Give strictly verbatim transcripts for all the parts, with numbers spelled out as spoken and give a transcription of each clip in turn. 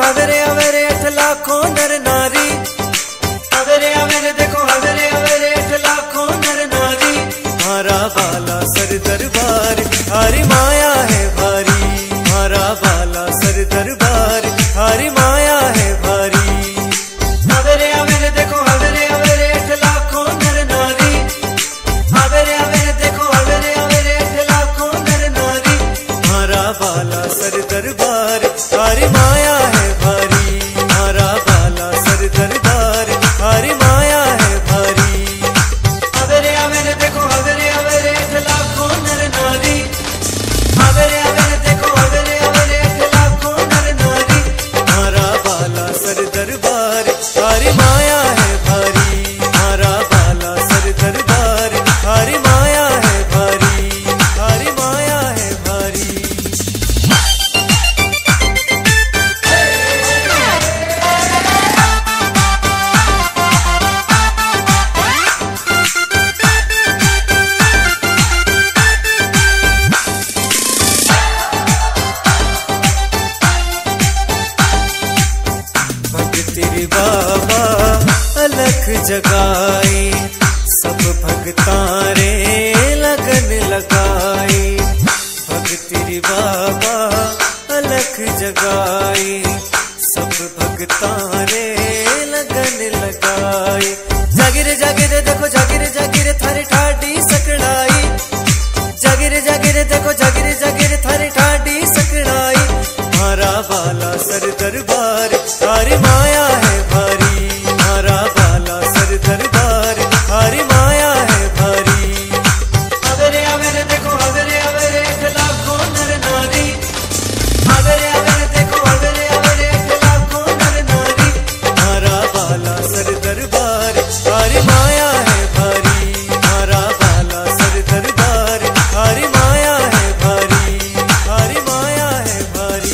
हवेरे हवेरे अठ लाखों नर नारी, हवेरे हवेरे देखो हवेरे हवेरे अठ लाखों नर नारी। मारा बाला सर दरबार हारी माया है भारी, मारा बाला सर दरबार हारी माया है भारी। हवेरे हवेरे देखो हवेरे हवेरे अठ लाखों नर नारी, हवेरे हवेरे देखो हवेरे हवेरे अठ लाखों नर नारी। मारा बाला सर दरबार हारी माया है भारी, मारा बाला सर दरबार हारी माया है भारी। हवेरे हवेरे देखो हवेरे हवेरे अठ लाखों नर नारी, हवेरे हवेरे देखो हवेरे हवेरे अठ लाखों नर नारी। मारा बाला सर दरबार हारी माया है भारी, मारा बाला सर दरबार हारी माया है भारी, हारी माया है भारी। तेरे बाबा अलख जगाई, सब भगतारे लगन लगाई। भगतेरी बाबा अलख जगाई, सब भगतारे लगन लगाई। जागिर जागिर देखो जागिर जागिर थारे ठाडी सकड़ाई, जागिर जागिर देखो जागिर जागिर थारे ठाडी सकड़ाई। मारा बाला सर दरबार हारी माया है भारी, मारा बाला सर दरबार हारी माया है भारी। हवेरे हवेरे देखो हवेरे हवेरे अठ लाखों नर नारी, हवेरे हवेरे देखो हवेरे हवेरे अठ लाखों नर नारी। मारा बाला सर दरबार हारी माया है भारी, मारा बाला सर दरबार हारी माया है भारी, हारी माया है भारी।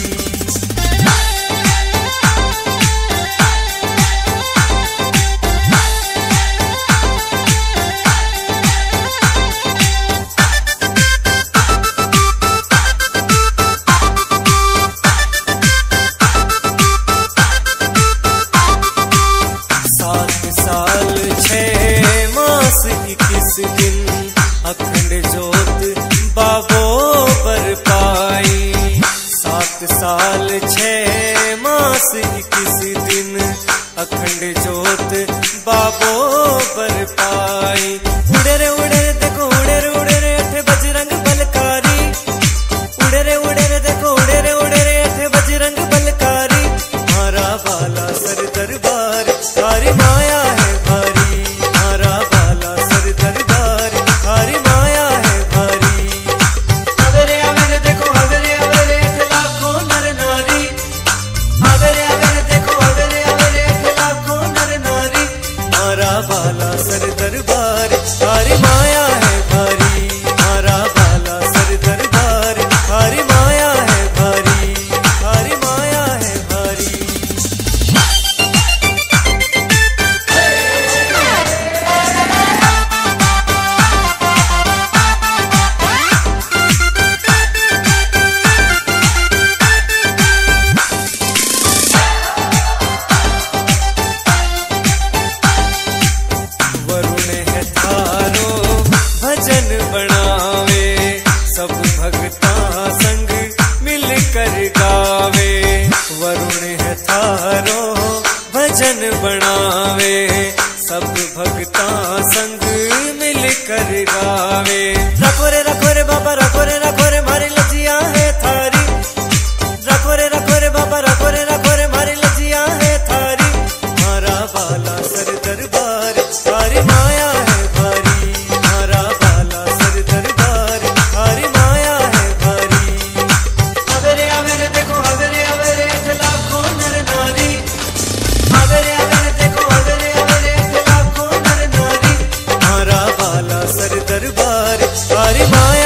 इक्कीस दिन अखंड जोत बाबो पर पाई, सात साल छह मास इक्कीस दिन अखंड जोत बाबो पर पाई। उड़े रे उड़े रे देखो उड़े रे उड़े रे अठ बजरंग बलकारी, उड़े रे उड़े रे देखो उड़े रे उड़े रे अठ बजरंग बलकारी। मारा बाला सर दरबार हारी माया है भारी, मारा बाला सर दरबार हारी माया है भारी। हवेरे हवेरे देखो हवेरे हवेरे अठ लाखों नर नारी, हवेरे हवेरे देखो हवेरे हवेरे अठ लाखों नर नारी। मारा बाला सर दरबार हारी माया है भारी, मारा बाला सर दरबार हारी माया है भारी, हारी माया है भारी। वरुण है थारो भजन बनावे, सब भगता संग मिल कर गावे। वरुण है थारो भजन बनावे, सब भगता संग मिल कर गावे। रखो रे रखो रे बाबा रखो रे रखो रे मारी लजिया है थारी, रखो रे रखो रे बाबा रखो रे रखो रे मारी लजिया है थारी। मारा बाला सर दरबार हारी माया है भारी, मारा बाला सर दरबार हारी माया है भारी। हवेरे हवेरे देखो हवेरे हवेरे अठ लाखों नर नारी, हवेरे हवेरे देखो हवेरे हवेरे अठ लाखों नर नारी। मारा बाला सर दरबार हारी माया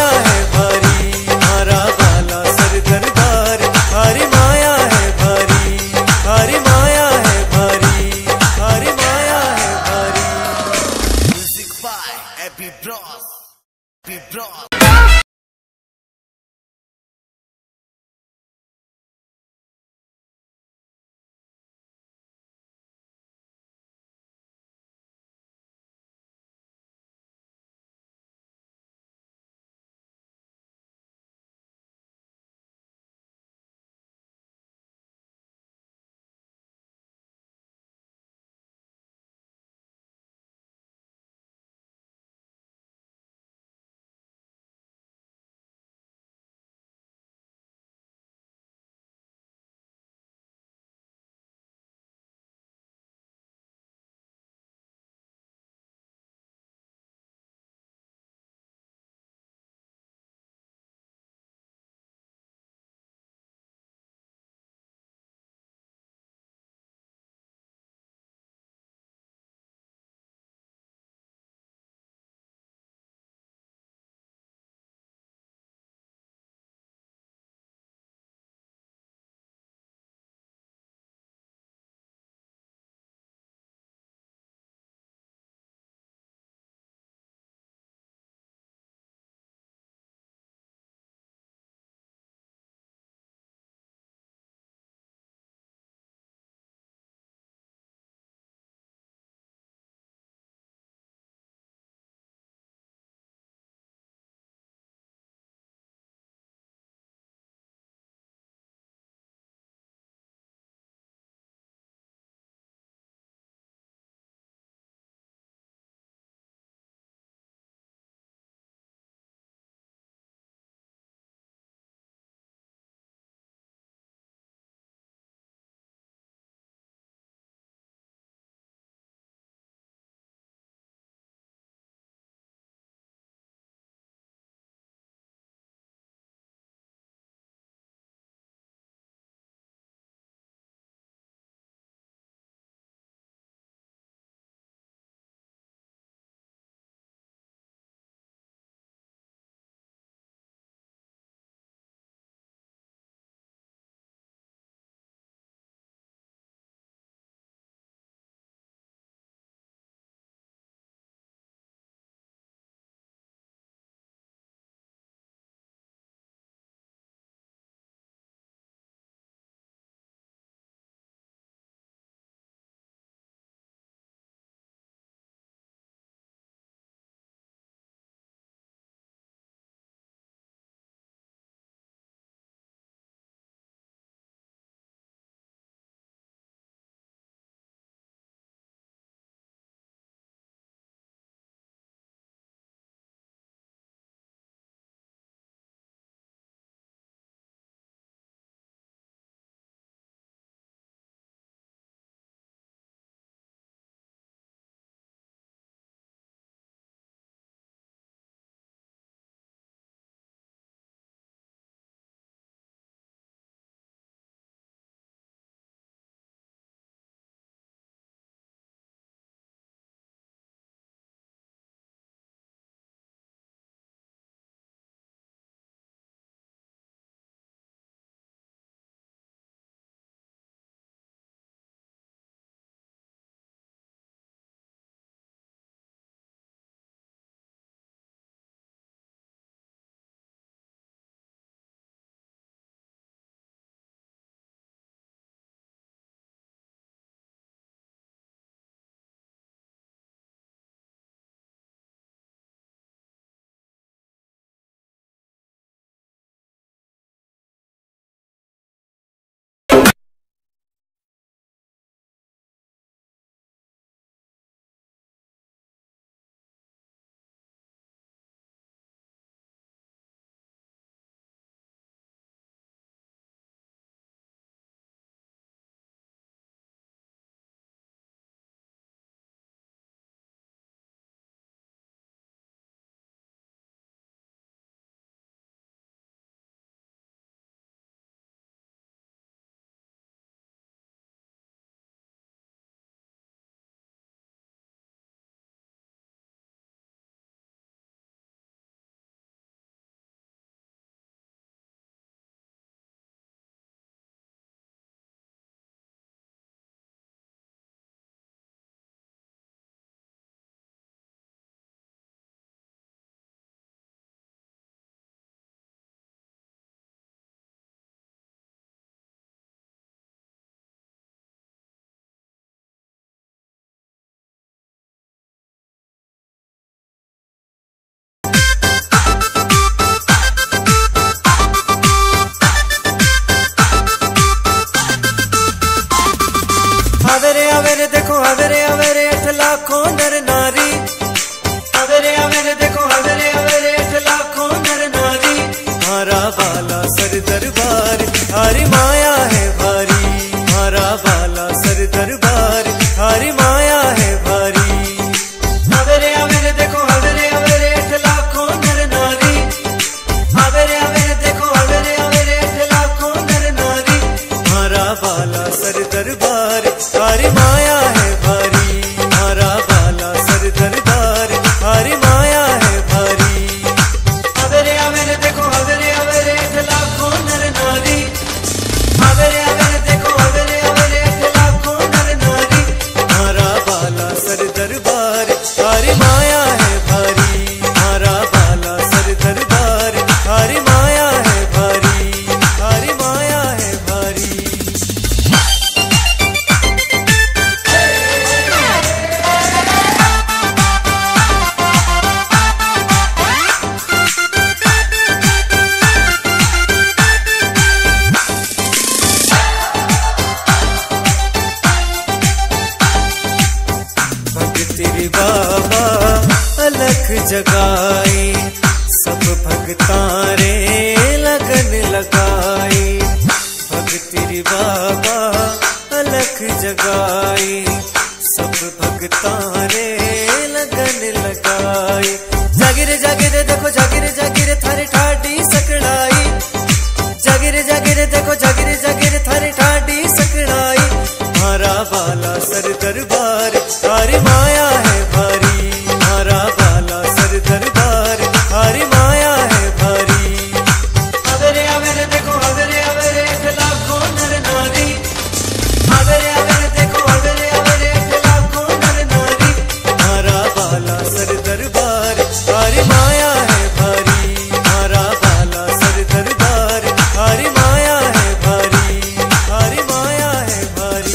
तेरी बाबा अलख जगाई, सब भगतां रे लगन लगाई। जागिरे जागिरे देखो जागिरे जागिरे थारी ठाडी सकड़ाई, जागिरे जागिरे देखो जागिरे जागिरे थारी ठाडी सकड़ाई। मारा बाला सर दरबार थारी माया है भारी, मारा बाला सर दरबार थारी माया है भारी। अवेरे अवेरे देखो अवेरे अवेरे लाखों नर नारी, अवेरे अवेरे देखो अवेरे अवेरे लाखों नर नारी। मारा बाला सर दरबार थारी माया है भारी, मारा बाला सर दरबार थारी माया है भारी, थारी माया है भारी।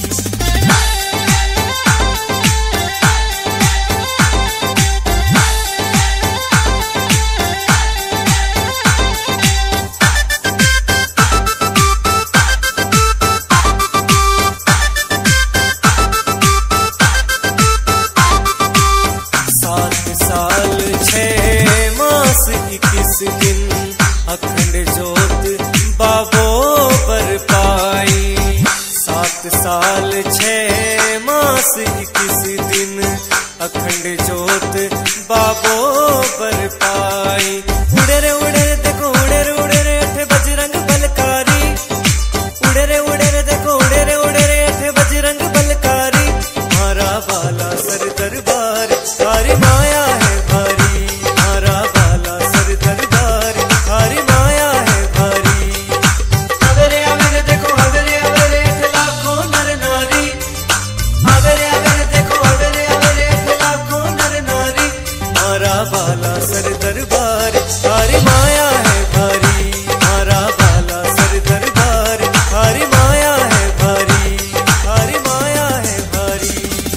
इक्कीस दिन अखंड जोत बाबो पर पाई, सात साल छह मास इक्कीस दिन अखंड जोत बाबो पर पाई। उड़े रे उड़े रे देखो उड़े रे उड़े रे अठे बजरंग बलकारी, उड़े रे उड़े रे देखो उड़े रे उड़े रे अठे बजरंग बलकारी। मारा बाला सर दरबार थारी माया है भारी, मारा बाला सर दरबार थारी माया है भारी। अवेरे अवेरे देखो अवेरे अवेरे लाखों नर नारी, अवेरे अवेरे देखो अवेरे अवेरे लाखों नर नारी। मारा बाला सर दरबार थारी माया है भारी, मारा बाला सर दरबार थारी माया है भारी, थारी माया है भारी।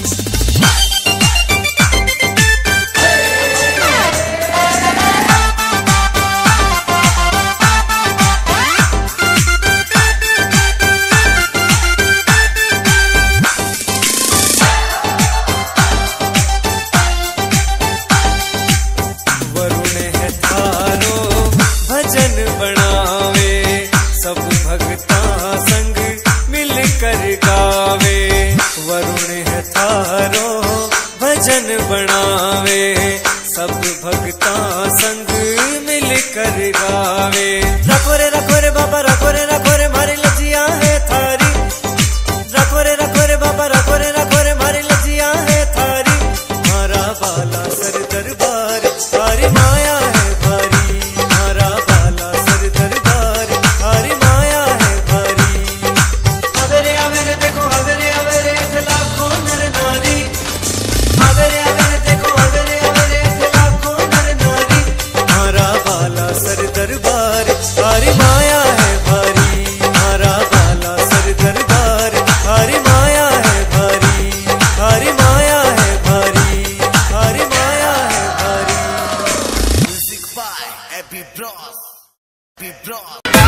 भजन बनावे सब भगतां संग मिल कर गावे, वरुण है थारो भजन बनावे सब भगतां संग मिल कर गावे। रखो रे रखो रे बाबा रखो रे रखो रे मारी लजिया है थारी, रखो रे रखो रे बाबा रखो रे रखो रे मारी लजिया है थारी। मारा बाला सर दरबार थारी माया है भारी, मारा बाला सर दरबार थारी माया है भारी। अवेरे अवेरे देखो अवेरे अवेरे लाखों नर नारी, अवेरे अवेरे देखो अवेरे अवेरे लाखों नर नारी। मारा बाला सर दरबार थारी माया है भारी, मारा बाला सर दरबार थारी माया है भारी, थारी माया है भारी, थारी माया है भारी। Music by Happy Bros, Happy Bros।